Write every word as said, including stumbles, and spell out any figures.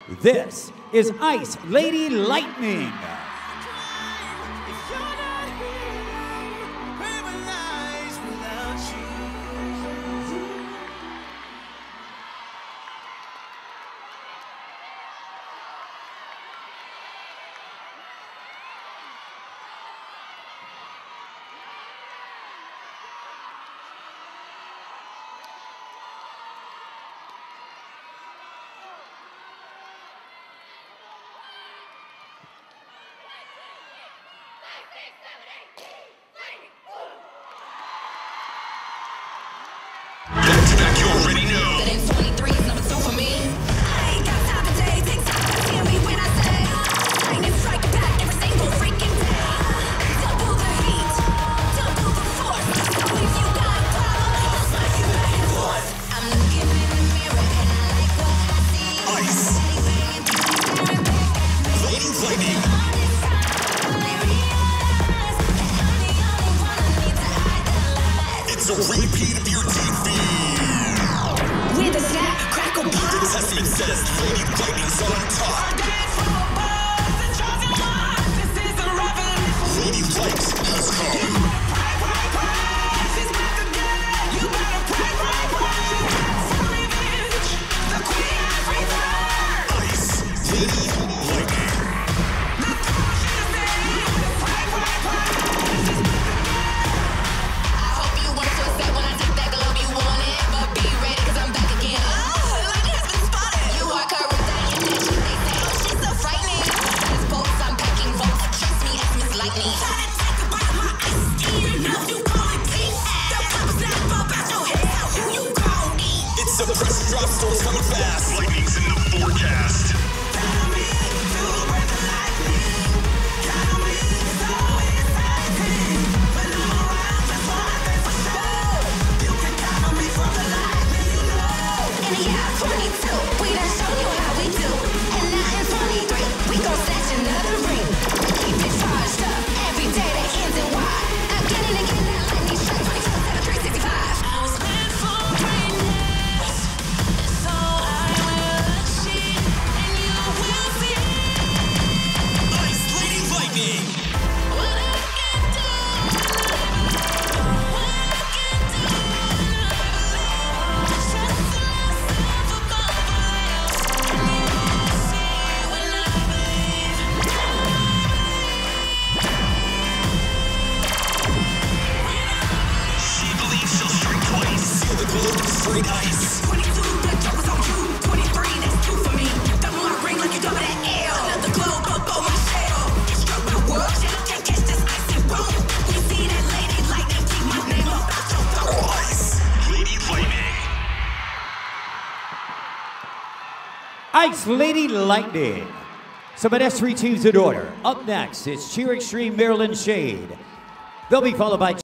This is Ice Lady Lightning. You already know. That ain't twenty-three is number two for me. I ain't got time to take things out. Hear me when I say lightning strike back every single freaking day. Double the heat, double the force. So if you got a problem, I'll smack you back and forth. I'm looking in the mirror and I like what I see. Ice Lady Lightning. It's a repeat of your T V. With a snap, crackle, pop. The testament says Lady Lightning's on top. Lady Light has come. You better pray, pray, pray. The queen has returned. Ice Lady Lightning. I hope you want to accept when I take that glove you want it, but be ready because I'm back again. Oh, Lightning has been spotted. You are correct. They say, oh, she's so frightening. As bolts, I'm packing votes. Trust me, it's Miss Lightning. Try to take a bite of my ice. You know you call it deep. The pop is not about your head. Who you gon' eat? It's a pressure drop, storm's coming fast. Lightning's in the forecast. Tell me, do where the lightning. Tell me, so exciting. When I'm around, that's one thing for sure. You can count on me for the lightning, you know. In the year twenty-two, we done show you how we do. And now in twenty-three, we gon' snatch another ring. Keep it charged up every day that ends in Y. Again and again, that lightning strike twenty-four seven, three sixty-five. I was meant for greatness, so I will achieve, and you will see. Ice Lady Lightning. What I can do, what I can do, trust myself above all else. And you will see when I believe. She believes she'll strike twice. Seal the globe with straight ice. twenty-two, the joke is on you. twenty-three, that's two for me. Double my ring like you double that L. Another globe up on my shell. You struck my world, can't catch this icy room. You see that Lady Lightning, keep my name up out your throat. Ice Lady Lightning. Ice Lady Lightning. Some pedestrian teams in order. Up next is Cheer Extreme Maryland Shade. They'll be followed by